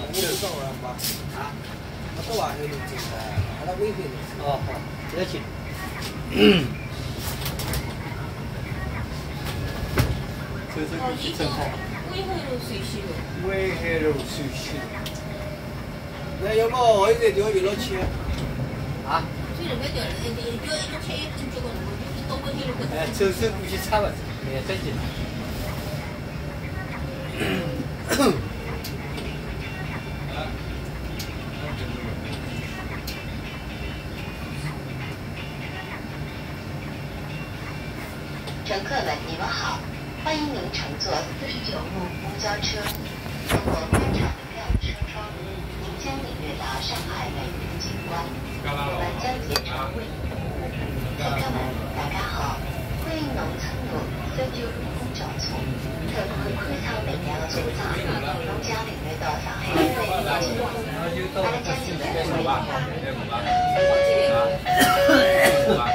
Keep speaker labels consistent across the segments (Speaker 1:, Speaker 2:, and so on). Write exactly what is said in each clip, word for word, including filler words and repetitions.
Speaker 1: 我知道了嘛。啊？我到外头路进的，还到尾回路。哦，好，这个行。嗯。这是必须正好。尾回路水西路。尾回路水西路。那有冇我这条娱乐区？啊？这那个叫那个叫一个车，你叫个什么？就是到尾回路去。哎，走走过去差不多，没真近。
Speaker 2: 乘客们，你们好，欢迎您乘坐四十九路公交车，通过开场亮车窗，您将领略到上海美丽的景观。我们将竭诚为您服务。乘客们，大家好，欢迎侬乘坐四十九路公交车，透过开场明亮的车窗，侬将领略到上海美丽的景观。阿拉将尽力为您服务。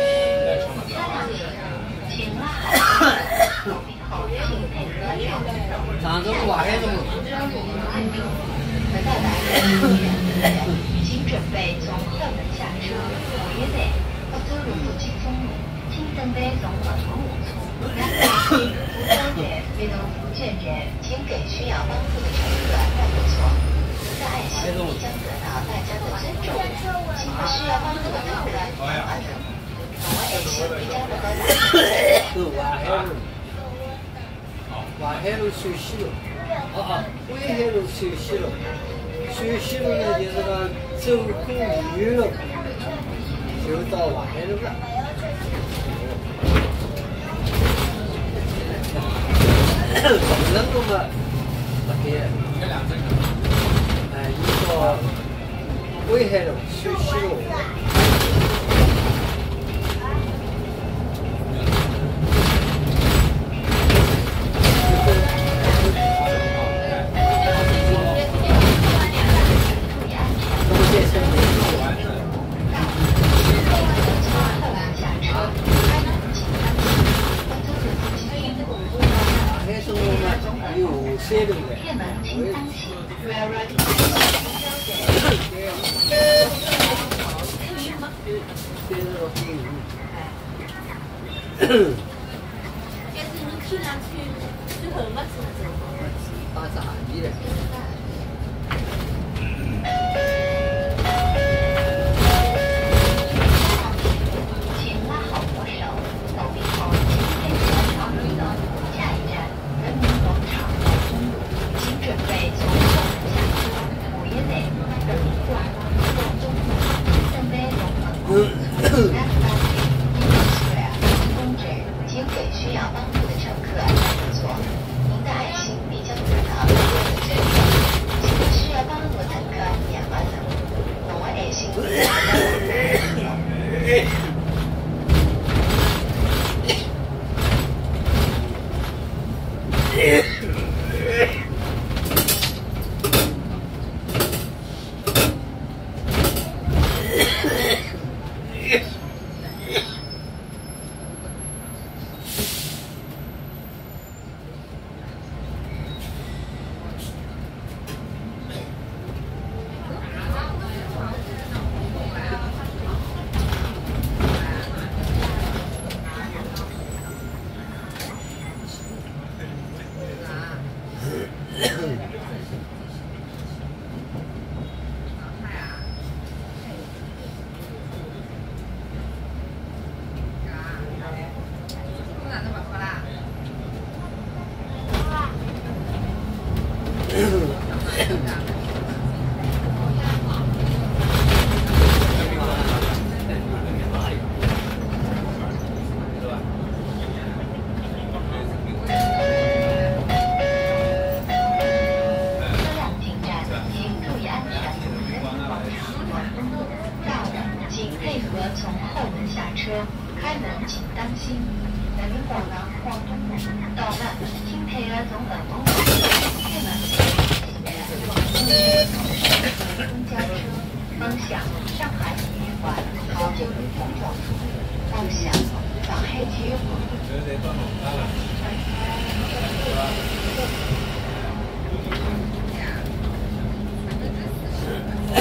Speaker 1: 常州话还是么？
Speaker 2: 请准备从后门下车。下一站，福州路福建中路，请准备从后门下车。下一站，福州站移动福建站，请给需要帮助的乘客让个座。您的爱心必将得到大家的尊重，请和需要帮助的乘客让个座。我爱心必将得到大家的尊重。
Speaker 1: 淮海路水西路，哦哦，淮海路水西路，水西路呢就是讲走过鲤鱼路，就到淮海路了。同仁路嘛，不对，哎，一个淮海路水西路。
Speaker 2: 铁门请当心 ，Railroad。
Speaker 3: 但是你看上去最后没怎么走。
Speaker 1: 打杂技的。
Speaker 2: 请拉好扶手，走以后请跟着长路的下一站人民广场。请准备从后门下车，下一站人民广场中路，准备从门口出。公职，请给需要帮助的乘客让个座。您的爱心必将得到大家的尊重，请和需要帮助的乘客让个座。侬的爱心必将得到大家的尊重。开门请当心，人民广场广东路到了，请配合从本门口开门请公交车方向上海体育馆高九路公交处方向上海体育馆。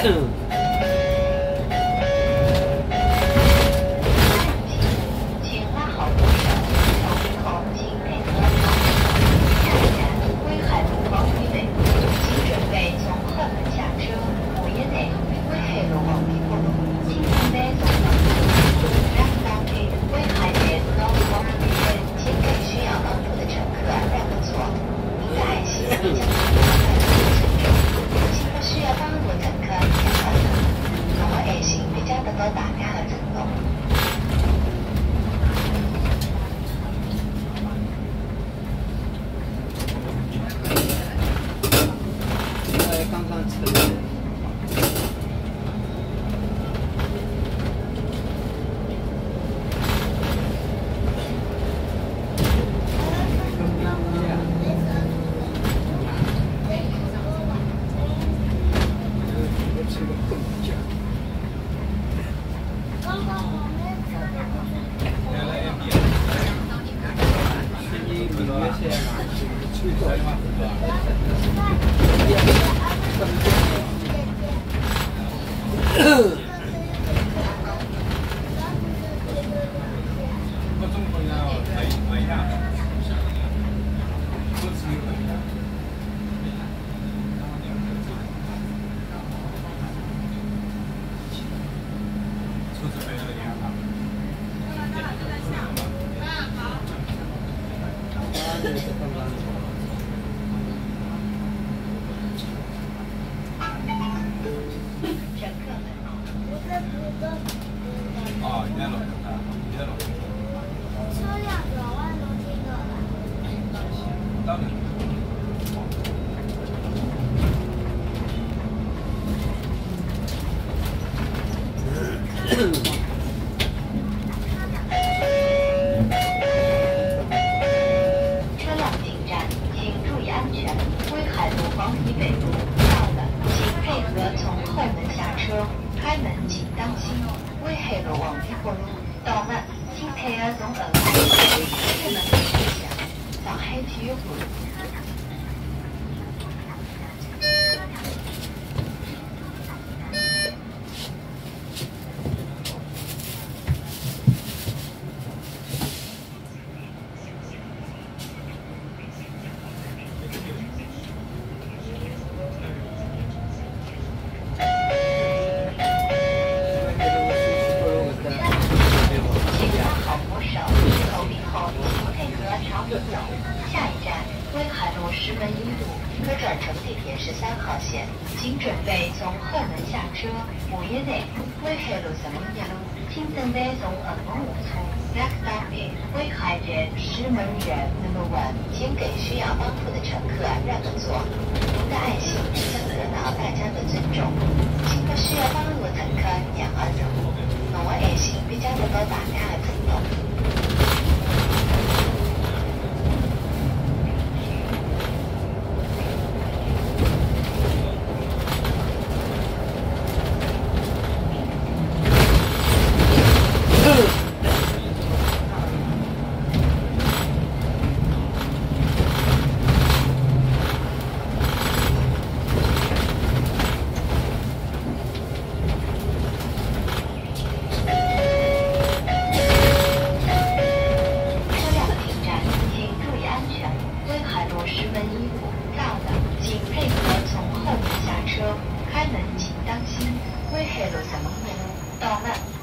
Speaker 2: 开门请当心，危害路什么路？到了。